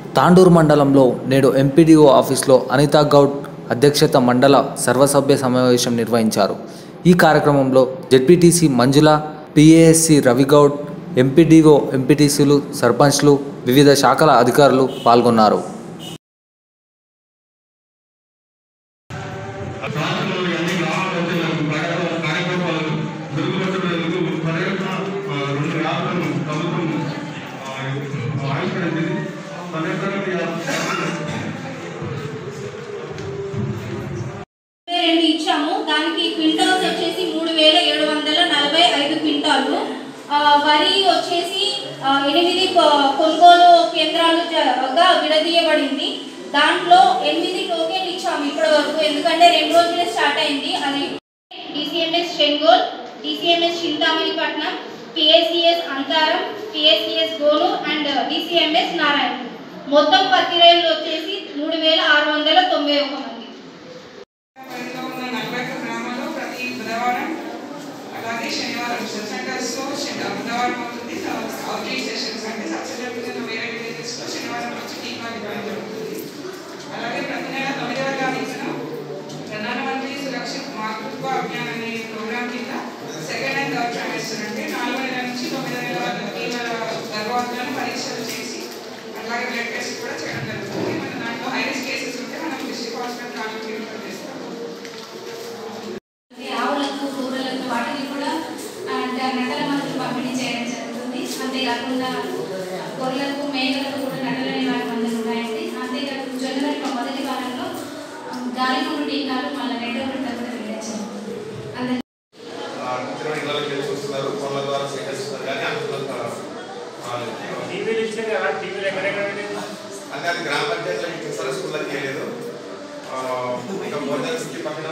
తాండూరు మండలంలో నేడు ఎంపీడీఓ ఆఫీస్లో అనితా గౌడ్ అధ్యక్షత మండల సర్వసభ్య సమావేశం నిర్వహించారు. ఈ కార్యక్రమంలో ZPTC Manjula, PASC Ravi Goud, MPDO, ఎంపీటీసీలు, సర్పంచ్లు, వివిధ శాఖల అధికారులు పాల్గొన్నారు. ఇచ్చాము. దానికి క్వింటాల్స్ వచ్చేసి 3745 క్వింటాలు. వరి వచ్చేసి 8 కొనుగోలు కేంద్రాలుగా విడదీయబడింది. దాంట్లో 8 టోకెన్లు ఇచ్చాము ఇప్పటి వరకు, ఎందుకంటే 2 రోజులే స్టార్ట్ అయింది. అది DCMS Chengol, DCMS Chintamanipatnam, PSCS Antharam, PSCS Gonu and DCMS Narayana. మొత్తం పత్తి రైలు వచ్చేసి 3691 మంది. అలాగే శనివారం సెంటర్స్లో బుధవారం అవుతుంది అవుట్రీచ్ సెషన్స్, అంటే సబ్సిడీ వేరే విలేజెస్లో శనివారం వచ్చి టీకాలు ఇవ్వడం జరుగుతుంది. అలాగే ప్రతి నెల 9వ తారీఖున ప్రధానమంత్రి సురక్షిత్ మాతృత్వ అభియాన్ అనే ప్రోగ్రామ్ కింద సెకండ్ అండ్ థర్డ్ ట్రైమెస్టర్ అంటే 4వ నెల నుంచి 9వ నెల గర్భవతులను పరీక్షలు చేసి అలాగే బ్లడ్ టెస్ట్ కూడా చేయడం జరుగుతుంది. మన దాంట్లో హై రిస్క్ కేసెస్ ఉంటే మనం డిస్ట్రిక్ట్ హాస్పిటల్ కాలేజీ రిఫర్ చేస్తాం. అంతేకాకుండా గొర్రెలకు, మేకలకు కూడా నటల నివారణ ఉన్నాయండి. అంతేకాకుండా జనవరి 1వ వారంలో గాలిగుండు టీకాలు మళ్ళీ 2వ విడత కూడా వెళ్ళారు. గ్రామ పంచాయతీలో స్కూల్లో చేయలేదు. ఇంకా పక్కన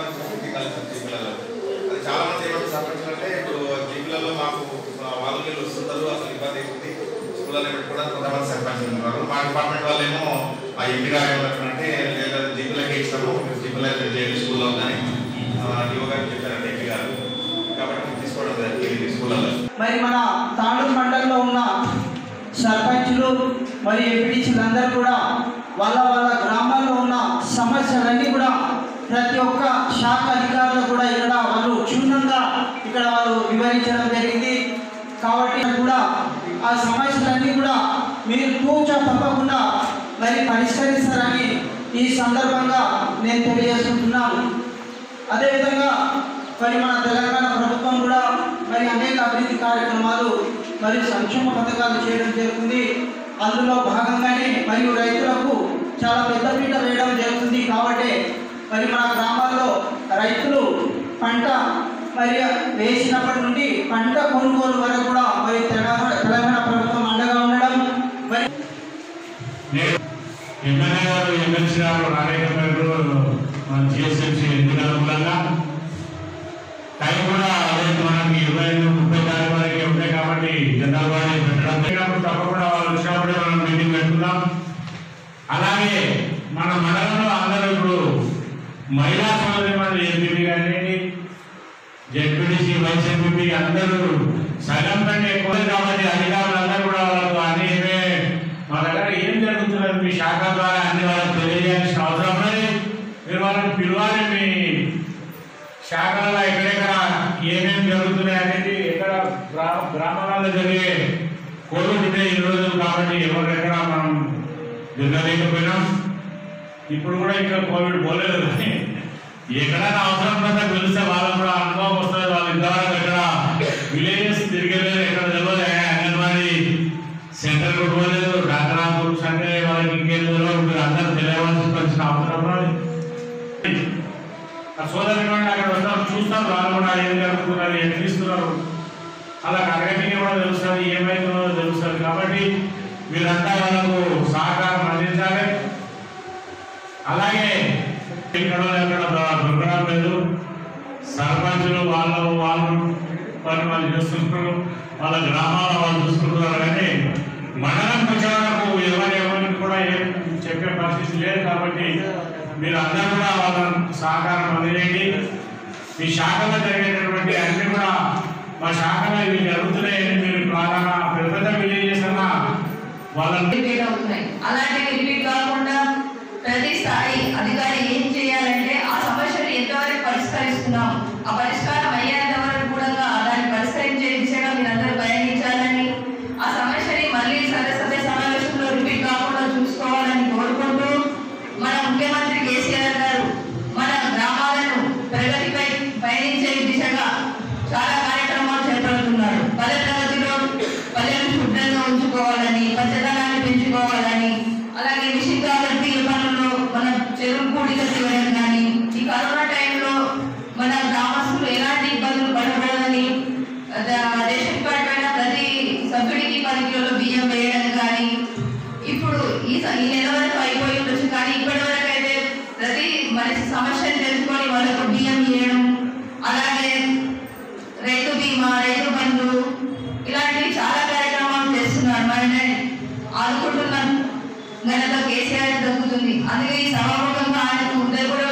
అది చాలా మంది ఏమంటే సర్పంచులంటే ఇప్పుడు జీబీలలో మాకు వాళ్ళు వీళ్ళు వస్తుంటారు, అసలు ఇబ్బంది అవుతుంది స్కూళ్ళలో పెట్టుకోవడానికి కొంతమంది సర్పంచులు ఉన్నారు. మా డిపార్ట్మెంట్ వాళ్ళు ఏమో ఆ ఎంపీ గారు ఏమంటారంటే లేదా జీబీలకే ఇస్తాము, జీబీలో చేయాలి స్కూల్లో ఉందని యువ గారు చెప్పారంటే ఎంపీ గారు, కాబట్టి మేము తీసుకోవడం స్కూళ్ళలో. మరి మన తాండూరు మండలంలో ఉన్న సర్పంచులు మరి ఎంపీటీసీలు అందరూ కూడా వాళ్ళ గ్రామాల్లో ఉన్న సమస్యలన్నీ కూడా ప్రతి ఒక్క శాఖ అధికారులు కూడా ఇక్కడ వాళ్ళు క్షుణ్ణంగా ఇక్కడ వాళ్ళు వివరించడం జరిగింది. కాబట్టి కూడా ఆ సమస్యలన్నీ కూడా మీరు తూచా తప్పకుండా మరి పరిష్కరిస్తారని ఈ సందర్భంగా నేను తెలియజేసుకుంటున్నాను. అదేవిధంగా మరి మన తెలంగాణ ప్రభుత్వం కూడా మరి అనేక అభివృద్ధి కార్యక్రమాలు మరియు సంక్షేమ పథకాలు చేయడం జరుగుతుంది. అందులో భాగంగానే మరియు రైతులకు చాలా పెద్దపీట వేయడం జరుగుతుంది. కాబట్టి మరి మన గ్రామాల్లో రైతులు పంట మరి వేసినప్పటి నుండి పంట కొనుగోలు వరకు కూడా మరి తెలంగాణ ప్రభుత్వం అండగా ఉండడం మరి ఎమ్మెల్యే గారు, ఎమ్మెల్సీ గారు మన జిఎస్ఎంసీ ఎన్నికల మూలంగా టైం కూడా అదే మనకి 25-30 తారీఖు వరకు ఉంటాయి. కాబట్టి జనరల్ బాడీ పెట్టడం తప్పకుండా వాళ్ళు వచ్చినప్పుడే మనం మీటింగ్ పెట్టుకుందాం. అలాగే మన మండలంలో అందరూ ఇప్పుడు మహిళా సోదరి ఎంపీపీ కానీ జెడ్పీటీసీ, వైస్ ఎంపీపీ అందరూ సగం కంటే ఎక్కువ కాబట్టి అధికారులందరూ కూడా వాళ్ళకు అన్ని మా దగ్గర ఏం జరుగుతున్నది మీ శాఖ ద్వారా అన్ని వాళ్ళకి తెలియజేయాల్సిన అవసరం ఉన్నది. మీరు వాళ్ళని పిలవాలి. మీ శాఖలలో ఎక్కడెక్కడ ఏమేమి జరుగుతున్నాయి అనేది ఎక్కడ గ్రామాలలో జరిగే కోవిడ్ ఉంటే ఈ రోజు కాబట్టి ఎవరికెక్కడ మనం తిరగలేకపోయినాం. ఇప్పుడు కూడా ఇంకా కోవిడ్ పోలేదు, కానీ ఎక్కడైనా అవసరం పడితే పిలిస్తే వాళ్ళకు కూడా అనుభవం వస్తుంది. వాళ్ళు ఇంతవరకు ఎక్కడ విలేజెస్ తిరిగలేదు, ఎక్కడ తెలియదు, అంగన్వాడీ సెంటర్ కూడా పోలేదు, డాక్టర్ గ్రూప్స్ అంటే వాళ్ళకి ఇంకేం తెలియదు. మీరు అందరూ తెలియవలసిన అవసరం ఉన్నది. ఆ సోదరి అక్కడ వస్తారు, చూస్తారు, వాళ్ళు కూడా ఏం జరుగుతున్నారు, ఏం తీస్తున్నారు, అలా అడగడానికి కూడా తెలుస్తుంది, ఏమైతుందో తెలుస్తుంది. కాబట్టి మీరంతా వాళ్ళకు సహకారం అందించాలి. అలాగే ఇక్కడ దొరకడం లేదు, సర్పంచులు వాళ్ళు పని వాళ్ళు చూసుకుంటారు, వాళ్ళ గ్రామాల వాళ్ళు చూసుకుంటున్నారు. కానీ మండలం ప్రచారకు ఎవరికి కూడా ఏం చెప్పే పరిస్థితి లేదు. కాబట్టి మీరు అందరూ కూడా వాళ్ళ సహకారం అందించండి. మీ శాఖలో జరిగేటటువంటి అన్ని కూడా మా శాఖలో ఇవి జరుగుతున్నాయని మీరు ప్రాధాన్యత పెద్ద విలేజెస్ అన్న వాళ్ళని రిపీట్ అవుతున్నాయి. అలాంటివి రిపీట్ కాకుండా ప్రతి స్థాయి అధికారి ఏం చేయాలంటే ఆ సమస్యను ఎంతవరకు పరిష్కరిస్తున్నాం, ఆ పరిష్కారం అయ్యేంత వరకు కూడా దాన్ని పరిష్కరించే దిశగా మీరందరూ ప్రయాణించాలని, ఆ సమస్యని మళ్ళీ సర్వసభ్య సమావేశంలో రిపీట్ కాకుండా చూసుకోవాలని కోరుకుంటూ మన ముఖ్యమంత్రి కేసీఆర్ గారు మన గ్రామాలను ప్రగతిపై పయనించే దిశగా చాలా కార్యక్రమాలు చేపడుతున్నారు. పల్లె ప్రగతిలో పల్లెలను శుభ్రంగా ఉంచుకోవాలని, పచ్చదనాన్ని పెంచుకోవాలని, అలాగే నిశ్చితాభివృద్ధి పనుల్లో మన చెరువు కూడిక చేయడం కానీ, ఈ కరోనా టైంలో మన గ్రామస్తులు ఎలాంటి ఇబ్బందులు పడకూడదని రేషన్ కార్డు పైన ప్రతి సభ్యుడికి 10 కిలోల బియ్యం వేయడం కానీ, ఇప్పుడు ఈ నెల వరకు అయిపోయి ఉండొచ్చు కానీ ఇప్పటి వరకు అయితే ప్రతి మనిషి సమస్యను తెలుసుకొని వాళ్ళకు బియ్యం ఇవ్వడం, అలాగే రైతు బీమా, రైతు బంధు ఇలాంటివి చాలా కార్యక్రమాలు చేస్తున్నారు. మనని ఆదుకుంటున్న ఘనత కేసీఆర్ దక్కుతుంది. అందుకే ఈ సభాముఖంగా ఆయనకు హృదయపూర్వక